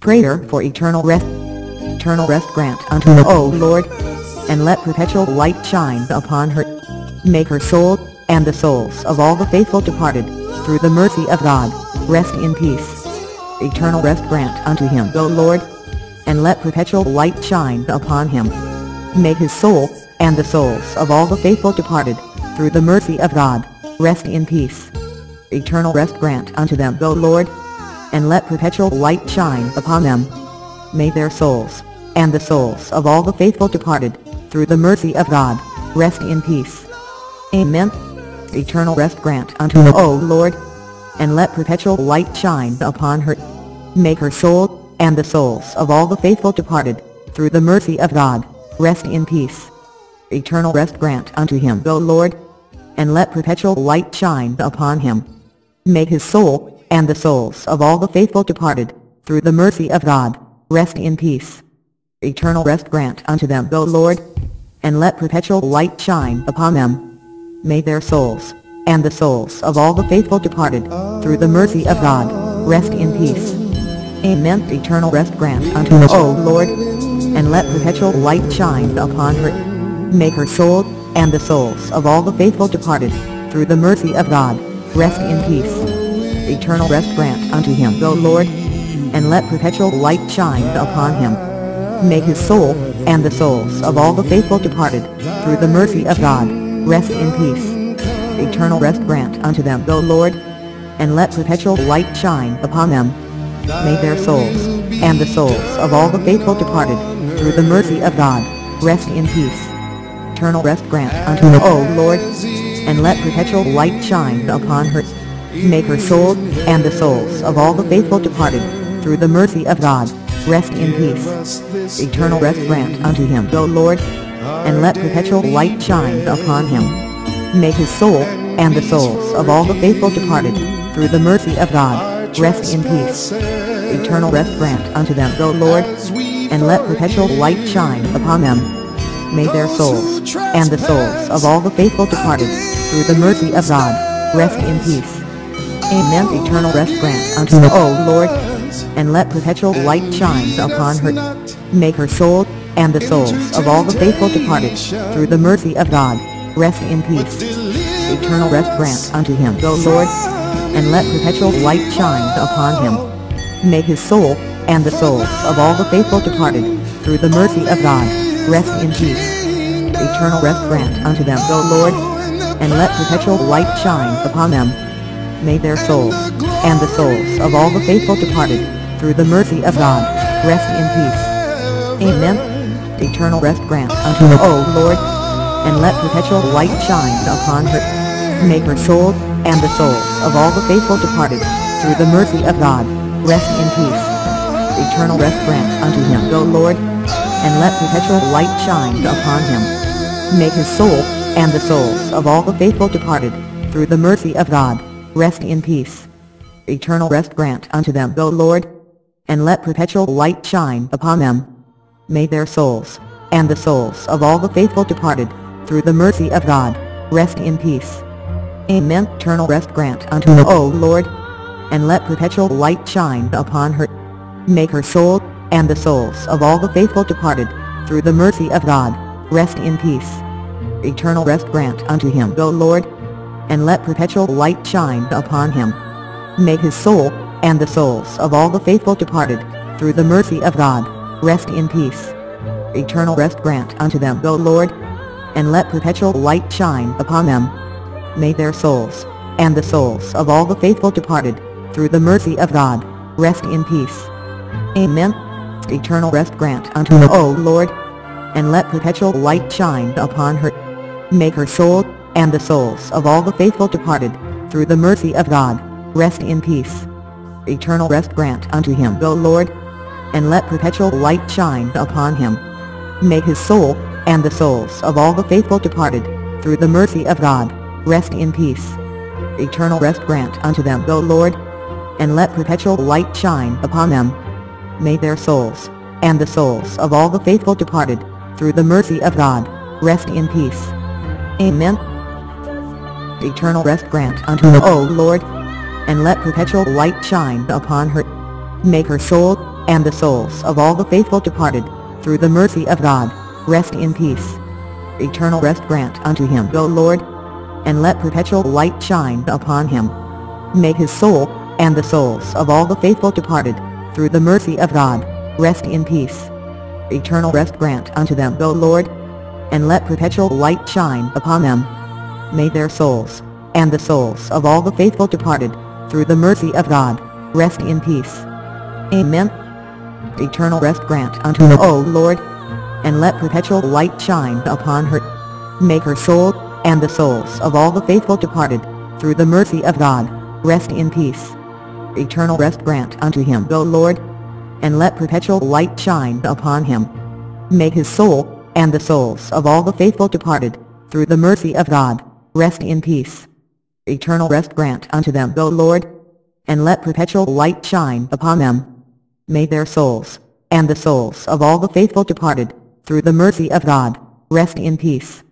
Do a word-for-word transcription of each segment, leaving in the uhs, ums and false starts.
Prayer for eternal rest. Eternal rest grant unto her, O Lord, and let perpetual light shine upon her. Make her soul, and the souls of all the faithful departed, through the mercy of God, rest in peace. Eternal rest grant unto him, O Lord, and let perpetual light shine upon him. Make his soul, and the souls of all the faithful departed, through the mercy of God, rest in peace. Eternal rest grant unto them, O Lord, and let perpetual light shine upon them. May their souls, and the souls of all the faithful departed, through the mercy of God, rest in peace. Amen. Eternal rest grant unto her, O Lord, and let perpetual light shine upon her. Make her soul, and the souls of all the faithful departed, through the mercy of God, rest in peace. Eternal rest grant unto him, O Lord, and let perpetual light shine upon him. Make his soul, and the souls of all the faithful departed, through the mercy of God, rest in peace. Eternal rest grant unto them, O Lord, and let perpetual light shine upon them. May their souls, and the souls of all the faithful departed, through the mercy of God, rest in peace. Amen. Eternal rest grant unto her, O Lord, and let perpetual light shine upon her. Make her soul, and the souls of all the faithful departed, through the mercy of God, rest in peace. Eternal rest grant unto him, O Lord, and let perpetual light shine upon him. Make his soul, and the souls of all the faithful departed, through the mercy of God, rest in peace. Eternal rest grant unto them, O Lord, and let perpetual light shine upon them. May their souls, and the souls of all the faithful departed, through the mercy of God, rest in peace. Eternal rest grant unto her, O Lord, and let perpetual light shine upon her. Make her soul, and the souls of all the faithful departed, through the mercy of God, rest in peace. Eternal rest grant unto him, O Lord, and let perpetual light shine upon him. Make his soul, and the souls of all the faithful departed, through the mercy of God, rest in peace. Eternal rest grant unto them, O Lord, and let perpetual light shine upon them. May their souls, and the souls of all the faithful departed, through the mercy of God, rest in peace. Amen. Eternal rest grant unto her, O Lord, and let perpetual light shine upon her. Make her soul, and the souls of all the faithful departed, through the mercy of God, rest in peace. Eternal rest grant unto him, O Lord, and let perpetual light shine upon him. Make his soul, and the souls of all the faithful departed, through the mercy of God, rest in peace. Eternal rest grant unto them, O Lord, and let perpetual light shine upon them. May their souls, and the souls of all the faithful departed, through the mercy of God, rest in peace. Amen. Eternal rest grant unto her, O Lord, and let perpetual light shine upon her. Make her soul, and the souls of all the faithful departed, through the mercy of God, rest in peace. Eternal rest grant unto him, O Lord, and let perpetual light shine upon him. Make his soul, and the souls of all the faithful departed, through the mercy of God, rest in peace. Eternal rest grant unto them, O Lord, and let perpetual light shine upon them. May their souls, and the souls of all the faithful departed, through the mercy of God, rest in peace. Amen. Eternal rest grant unto her, O Lord, and let perpetual light shine upon her. Make her soul, and the souls of all the faithful departed, through the mercy of God, rest in peace. Eternal rest grant unto him, O Lord, and let perpetual light shine upon him. Make his soul, and the souls of all the faithful departed, through the mercy of God, rest in peace. Eternal rest grant unto them, O Lord, and let perpetual light shine upon them. May their souls, and the souls of all the faithful departed, through the mercy of God, rest in peace. Amen. Eternal rest grant unto her, O Lord, and let perpetual light shine upon her. Make her soul, and the souls of all the faithful departed, through the mercy of God, rest in peace. Eternal rest grant unto him, O Lord, and let perpetual light shine upon him. Make his soul, and the souls of all the faithful departed, through the mercy of God, rest in peace. Eternal rest grant unto them, O Lord, and let perpetual light shine upon them. May their souls, and the souls of all the faithful departed, through the mercy of God, rest in peace. Amen. Eternal rest grant unto her, O Lord, and let perpetual light shine upon her. Make her soul, and the souls of all the faithful departed, through the mercy of God, rest in peace. Eternal rest grant unto him, O Lord, and let perpetual light shine upon him. Make his soul, and the souls of all the faithful departed, through the mercy of God, rest in peace. Eternal rest grant unto them, O Lord, and let perpetual light shine upon them. May their souls, and the souls of all the faithful departed, through the mercy of God, rest in peace. Amen. Eternal rest grant unto her, O Lord, and let perpetual light shine upon her. Make her soul, and the souls of all the faithful departed, through the mercy of God, rest in peace. Eternal rest grant unto him, O Lord, and let perpetual light shine upon him. Make his soul, and the souls of all the faithful departed, through the mercy of God, rest in peace. Eternal rest grant unto them, O Lord, and let perpetual light shine upon them. May their souls, and the souls of all the faithful departed, through the mercy of God, rest in peace.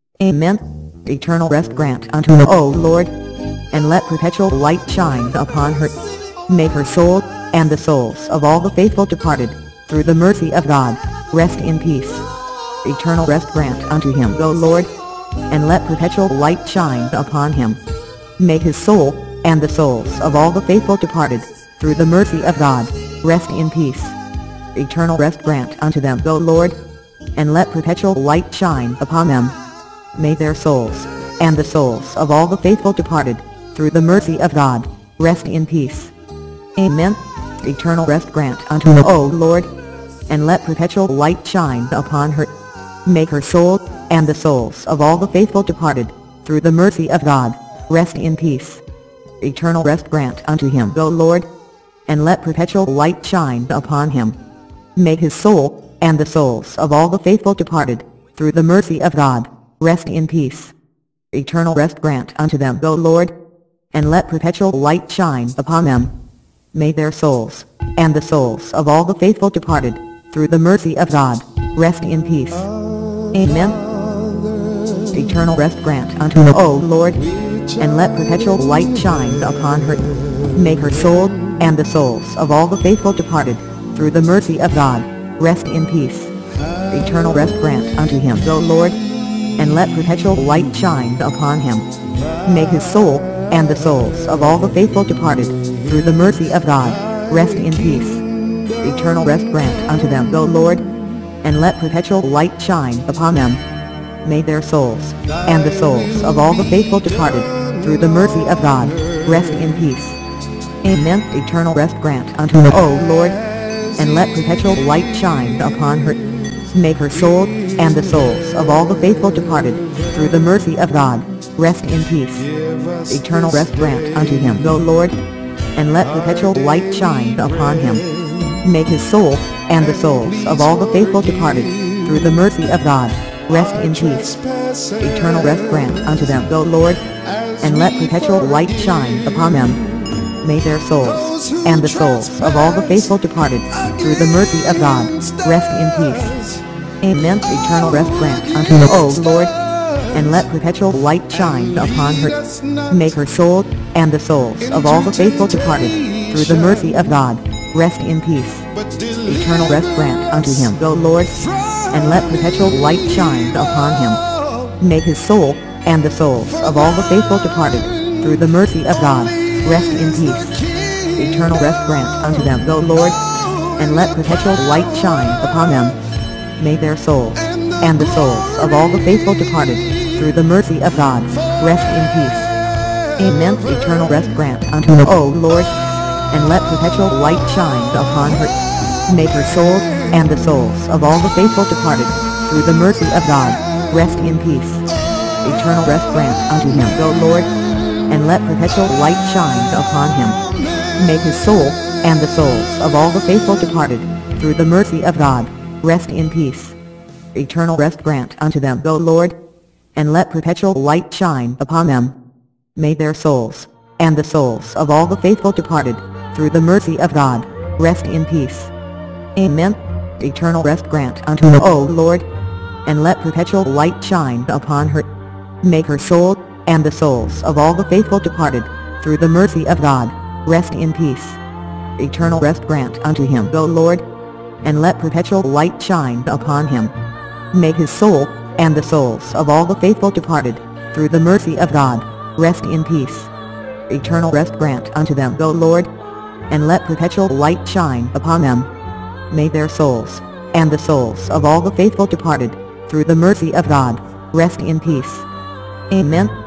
Amen. Eternal rest grant unto her, O Lord, and let perpetual light shine upon her. Make her soul, and the souls of all the faithful departed, through the mercy of God, rest in peace. Eternal rest grant unto him, O Lord, and let perpetual light shine upon him. Make his soul, and the souls of all the faithful departed, through the mercy of God, rest in peace. Eternal rest grant unto them, O Lord, and let perpetual light shine upon them. May their souls, and the souls of all the faithful departed, through the mercy of God, rest in peace. Amen. Eternal rest grant unto her, O Lord, and let perpetual light shine upon her. Make her soul, and the souls of all the faithful departed, through the mercy of God, rest in peace. Eternal rest grant unto him, O Lord, and let perpetual light shine upon him. Make his soul, and the souls of all the faithful departed, through the mercy of God, rest in peace. Eternal rest grant unto them, O Lord, and let perpetual light shine upon them. May their souls, and the souls of all the faithful departed, through the mercy of God, rest in peace. Amen. Eternal rest grant unto her, O Lord, and let perpetual light shine upon her. Make her soul, and the souls of all the faithful departed, through the mercy of God, rest in peace. Eternal rest grant unto him, O Lord, and let perpetual light shine upon him. Make his soul, and the souls of all the faithful departed, through the mercy of God, rest in peace. Eternal rest grant unto them, O Lord, and let perpetual light shine upon them. May their souls, and the souls of all the faithful departed, through the mercy of God, rest in peace. Amen. Eternal rest grant unto her, O Lord, and let perpetual light shine upon her. Make her soul, and the souls of all the faithful departed, through the mercy of God, rest in peace. Eternal rest grant unto him, O Lord, and let perpetual light shine upon him. Make his soul, and the souls of all the faithful departed, through the mercy of God, rest in peace. Eternal rest grant unto them, O Lord, and let perpetual light shine upon them. May their souls, and the souls of all the faithful departed, through the mercy of God, rest in peace. Amen. Eternal rest grant unto her, O Lord, and let perpetual light shine upon her. Make her soul, and the souls of all the faithful departed, through the mercy of God, rest in peace. Eternal rest grant unto him, O Lord, and let perpetual light shine upon him. Make his soul, and the souls of all the faithful departed, through the mercy of God, rest in peace. Eternal rest grant unto them, O Lord, and let perpetual light shine upon them. May their souls, and the souls of all the faithful departed, through the mercy of God, rest in peace. Amen. Eternal rest grant unto her, O Lord, and let perpetual light shine upon her. Make her soul, and the souls of all the faithful departed, through the mercy of God, rest in peace. Eternal rest grant unto him, O Lord, and let perpetual light shine upon him. Make his soul, and the souls of all the faithful departed, through the mercy of God, rest in peace. Eternal rest grant unto them, O Lord, and let perpetual light shine upon them. May their souls, and the souls of all the faithful departed, through the mercy of God, rest in peace. Amen. Eternal rest grant unto her, O Lord, and let perpetual light shine upon her. Make her soul, and the souls of all the faithful departed, through the mercy of God, rest in peace. Eternal rest grant unto him, O Lord, and let perpetual light shine upon him. May his soul, and the souls of all the faithful departed, through the mercy of God, rest in peace. Eternal rest grant unto them, O Lord, and let perpetual light shine upon them. May their souls, and the souls of all the faithful departed, through the mercy of God, rest in peace. Amen.